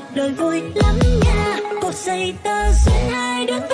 đời vui lắm nha. Cột dây tơ duyên hai đứa